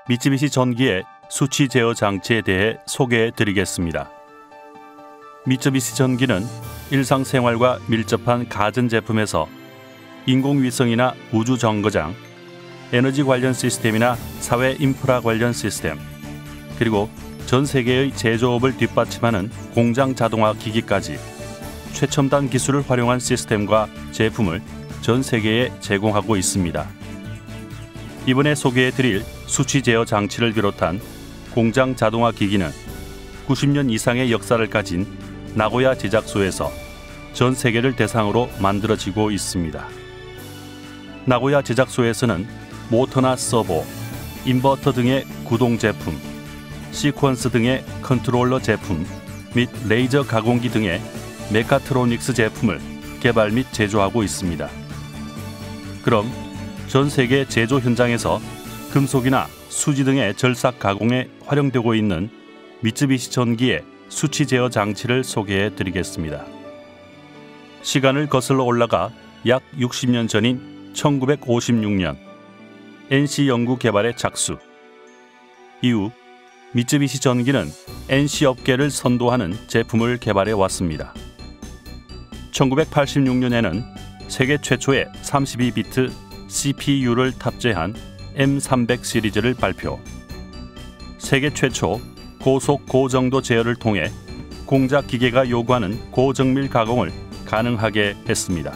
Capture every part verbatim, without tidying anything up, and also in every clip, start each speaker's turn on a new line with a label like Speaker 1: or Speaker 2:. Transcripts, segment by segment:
Speaker 1: 미쯔비시 전기의 수치 제어 장치에 대해 소개해 드리겠습니다. 미쯔비시 전기는 일상생활과 밀접한 가전제품에서 인공위성이나 우주정거장, 에너지 관련 시스템이나 사회 인프라 관련 시스템, 그리고 전 세계의 제조업을 뒷받침하는 공장 자동화 기기까지 최첨단 기술을 활용한 시스템과 제품을 전 세계에 제공하고 있습니다. 이번에 소개해드릴 수치 제어 장치를 비롯한 공장 자동화 기기는 구십 년 이상의 역사를 가진 나고야 제작소에서 전 세계를 대상으로 만들어지고 있습니다. 나고야 제작소에서는 모터나 서버, 인버터 등의 구동 제품, 시퀀스 등의 컨트롤러 제품 및 레이저 가공기 등의 메카트로닉스 제품을 개발 및 제조하고 있습니다. 그럼 전 세계 제조 현장에서 금속이나 수지 등의 절삭 가공에 활용되고 있는 미쯔비시 전기의 수치 제어 장치를 소개해 드리겠습니다. 시간을 거슬러 올라가 약 육십 년 전인 천구백오십육 년 엔씨 연구 개발의 작수. 이후 미쯔비시 전기는 엔씨 업계를 선도하는 제품을 개발해 왔습니다. 천구백팔십육 년에는 세계 최초의 삼십이 비트 씨피유를 탑재한 엠 삼백 시리즈를 발표. 세계 최초 고속 고정도 제어를 통해 공작 기계가 요구하는 고정밀 가공을 가능하게 했습니다.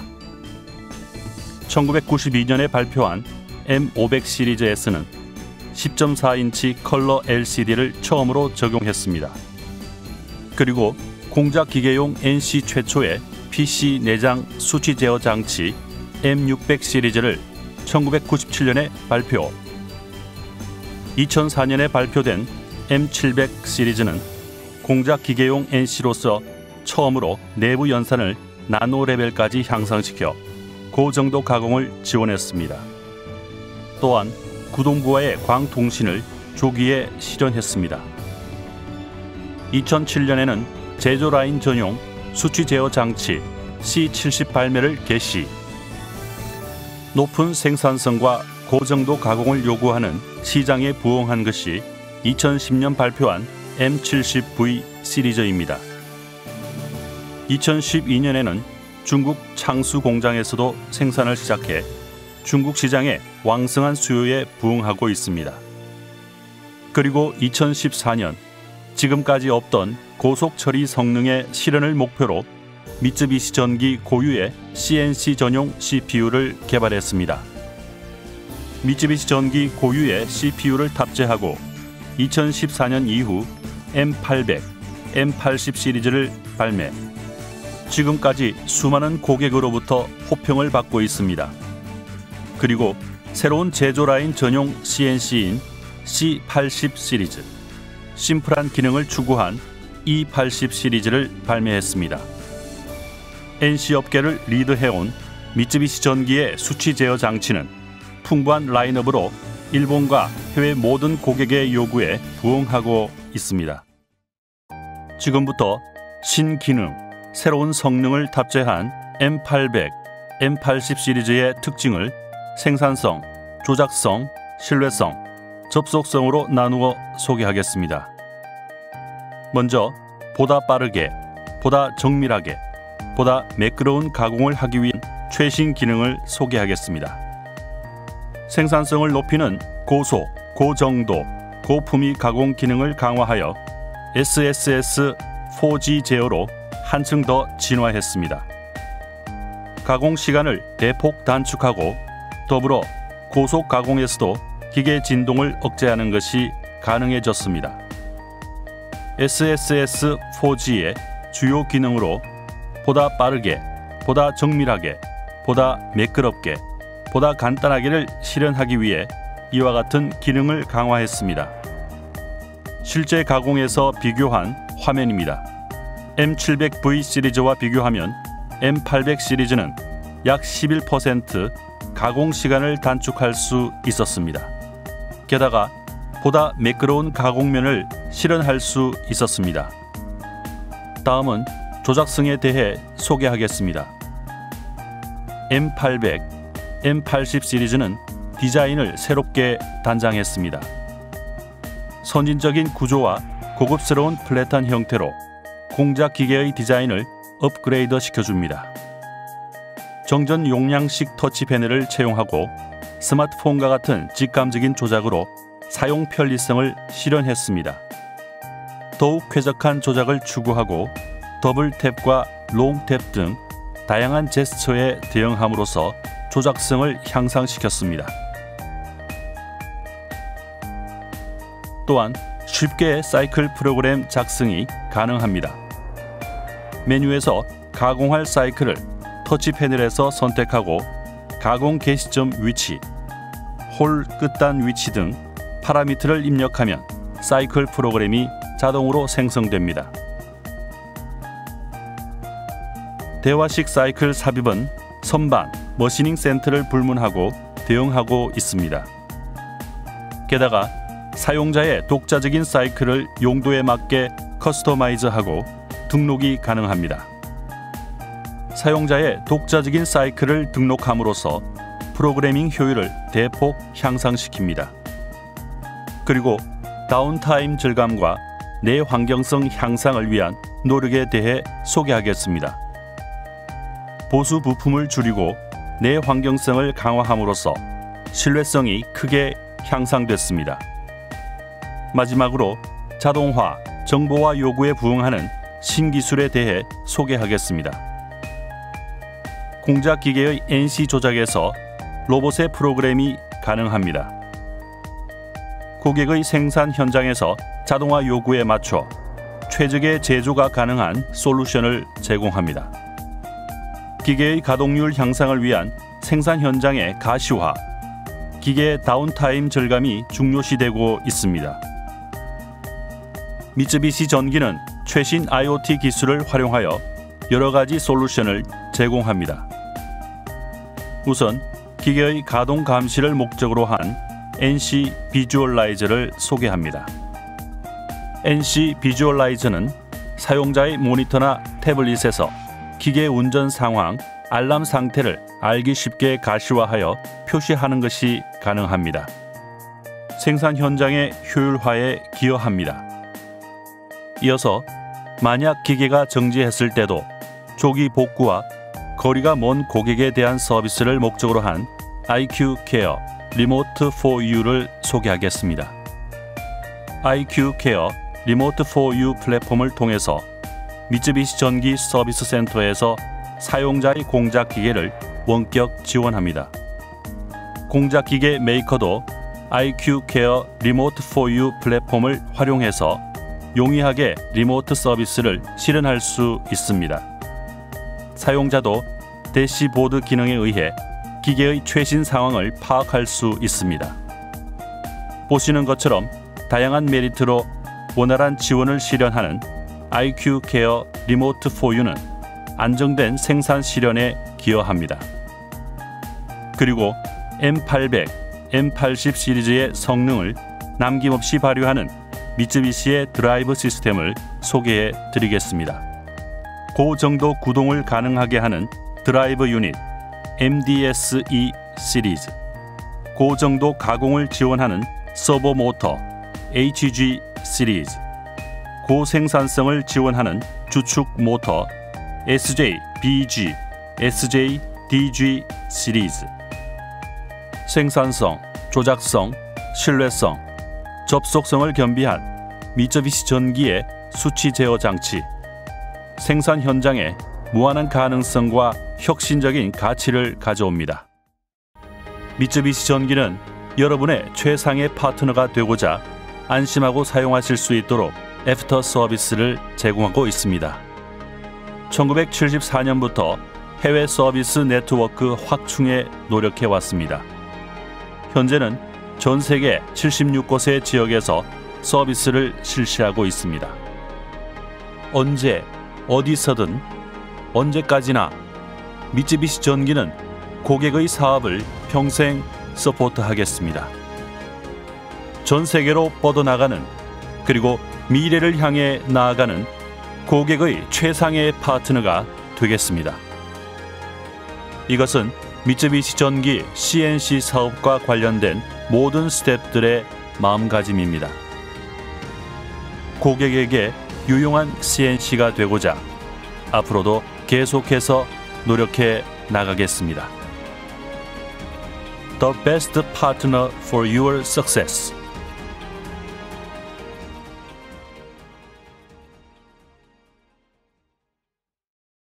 Speaker 1: 천구백구십이 년에 발표한 엠 오백 시리즈에서는 십 점 사 인치 컬러 엘시디를 처음으로 적용했습니다. 그리고 공작 기계용 엔씨 최초의 피씨 내장 수치 제어 장치 엠 육백 시리즈를 천구백구십칠 년에 발표. 이천사 년에 발표된 엠 칠백 시리즈는 공작 기계용 엔씨로서 처음으로 내부 연산을 나노 레벨까지 향상시켜 고정도 가공을 지원했습니다. 또한 구동부와의 광통신을 조기에 실현했습니다. 이천칠 년에는 제조 라인 전용 수치 제어 장치 씨 칠십 발매를 개시. 높은 생산성과 고정도 가공을 요구하는 시장에 부응한 것이 이천십 년 발표한 엠 칠십 브이 시리즈입니다. 이천십이 년에는 중국 창수 공장에서도 생산을 시작해 중국 시장의 왕성한 수요에 부응하고 있습니다. 그리고 이천십사 년 지금까지 없던 고속 처리 성능의 실현을 목표로 미쯔비시 전기 고유의 씨엔씨 전용 씨피유를 개발했습니다. 미쯔비시 전기 고유의 씨피유를 탑재하고 이천십사 년 이후 엠 팔백, 엠 팔십 시리즈를 발매. 지금까지 수많은 고객으로부터 호평을 받고 있습니다. 그리고 새로운 제조 라인 전용 씨엔씨인 씨 팔십 시리즈, 심플한 기능을 추구한 이 팔십 시리즈를 발매했습니다. 엔씨 업계를 리드해온 미쯔비시 전기의 수치 제어 장치는 풍부한 라인업으로 일본과 해외 모든 고객의 요구에 부응하고 있습니다. 지금부터 신기능, 새로운 성능을 탑재한 엠 팔백, 엠 팔십 시리즈의 특징을 생산성, 조작성, 신뢰성, 접속성으로 나누어 소개하겠습니다. 먼저 보다 빠르게, 보다 정밀하게, 보다 매끄러운 가공을 하기 위한 최신 기능을 소개하겠습니다. 생산성을 높이는 고속, 고정도, 고품위 가공 기능을 강화하여 에스에스에스 포지 제어로 한층 더 진화했습니다. 가공 시간을 대폭 단축하고 더불어 고속 가공에서도 기계 진동을 억제하는 것이 가능해졌습니다. 에스에스에스 포지의 주요 기능으로 보다 빠르게, 보다 정밀하게, 보다 매끄럽게, 보다 간단하게를 실현하기 위해 이와 같은 기능을 강화했습니다. 실제 가공에서 비교한 화면입니다. 엠 칠백 브이 시리즈와 비교하면 엠 팔백 시리즈는 약 십일 퍼센트 가공 시간을 단축할 수 있었습니다. 게다가 보다 매끄러운 가공면을 실현할 수 있었습니다. 다음은 조작성에 대해 소개하겠습니다. 엠 팔백, 엠 팔십 시리즈는 디자인을 새롭게 단장했습니다. 선진적인 구조와 고급스러운 플랫한 형태로 공작 기계의 디자인을 업그레이드 시켜줍니다. 정전 용량식 터치 패널을 채용하고 스마트폰과 같은 직감적인 조작으로 사용 편리성을 실현했습니다. 더욱 쾌적한 조작을 추구하고 더블 탭과 롱 탭 등 다양한 제스처에 대응함으로써 조작성을 향상시켰습니다. 또한 쉽게 사이클 프로그램 작성이 가능합니다. 메뉴에서 가공할 사이클을 터치 패널에서 선택하고 가공 개시점 위치, 홀 끝단 위치 등 파라미터를 입력하면 사이클 프로그램이 자동으로 생성됩니다. 대화식 사이클 삽입은 선반, 머시닝 센터를 불문하고 대응하고 있습니다. 게다가 사용자의 독자적인 사이클을 용도에 맞게 커스터마이즈하고 등록이 가능합니다. 사용자의 독자적인 사이클을 등록함으로써 프로그래밍 효율을 대폭 향상시킵니다. 그리고 다운타임 절감과 내 환경성 향상을 위한 노력에 대해 소개하겠습니다. 보수 부품을 줄이고 내 환경성을 강화함으로써 신뢰성이 크게 향상됐습니다. 마지막으로 자동화, 정보화 요구에 부응하는 신기술에 대해 소개하겠습니다. 공작 기계의 엔씨 조작에서 로봇의 프로그램이 가능합니다. 고객의 생산 현장에서 자동화 요구에 맞춰 최적의 제조가 가능한 솔루션을 제공합니다. 기계의 가동률 향상을 위한 생산 현장의 가시화, 기계의 다운타임 절감이 중요시되고 있습니다. 미쯔비시 전기는 최신 아이오티 기술을 활용하여 여러 가지 솔루션을 제공합니다. 우선 기계의 가동 감시를 목적으로 한 엔씨 비주얼라이저를 소개합니다. 엔씨 비주얼라이저는 사용자의 모니터나 태블릿에서 기계 운전 상황, 알람 상태를 알기 쉽게 가시화하여 표시하는 것이 가능합니다. 생산 현장의 효율화에 기여합니다. 이어서 만약 기계가 정지했을 때도 조기 복구와 거리가 먼 고객에 대한 서비스를 목적으로 한 아이큐 케어 리모트 포 유를 소개하겠습니다. 아이큐 케어 리모트 포 유 플랫폼을 통해서 미쯔비시 전기 서비스 센터에서 사용자의 공작 기계를 원격 지원합니다. 공작 기계 메이커도 아이큐 케어 리모트 포 유 플랫폼을 활용해서 용이하게 리모트 서비스를 실현할 수 있습니다. 사용자도 대시보드 기능에 의해 기계의 최신 상황을 파악할 수 있습니다. 보시는 것처럼 다양한 메리트로 원활한 지원을 실현하는 아이큐 케어 리모트 포 유는 안정된 생산 실현에 기여합니다. 그리고 엠 팔백, 엠 팔십 시리즈의 성능을 남김없이 발휘하는 미쯔비시의 드라이브 시스템을 소개해 드리겠습니다. 고정도 구동을 가능하게 하는 드라이브 유닛 엠디에스이 시리즈, 고정도 가공을 지원하는 서버 모터 에이치지 시리즈, 고생산성을 지원하는 주축 모터 에스제이 비지, 에스제이 디지 시리즈, 생산성, 조작성, 신뢰성, 접속성을 겸비한 미쯔비시 전기의 수치 제어 장치, 생산 현장에 무한한 가능성과 혁신적인 가치를 가져옵니다. 미쯔비시 전기는 여러분의 최상의 파트너가 되고자 안심하고 사용하실 수 있도록 애프터 서비스를 제공하고 있습니다. 천구백칠십사 년부터 해외 서비스 네트워크 확충에 노력해 왔습니다. 현재는 전 세계 칠십육 곳의 지역에서 서비스를 실시하고 있습니다. 언제, 어디서든, 언제까지나 미쯔비시 전기는 고객의 사업을 평생 서포트하겠습니다. 전 세계로 뻗어나가는, 그리고 미래를 향해 나아가는 고객의 최상의 파트너가 되겠습니다. 이것은 미쯔비시 전기 씨엔씨 사업과 관련된 모든 스태프들의 마음가짐입니다. 고객에게 유용한 씨엔씨가 되고자 앞으로도 계속해서 노력해 나가겠습니다. The best partner for your success.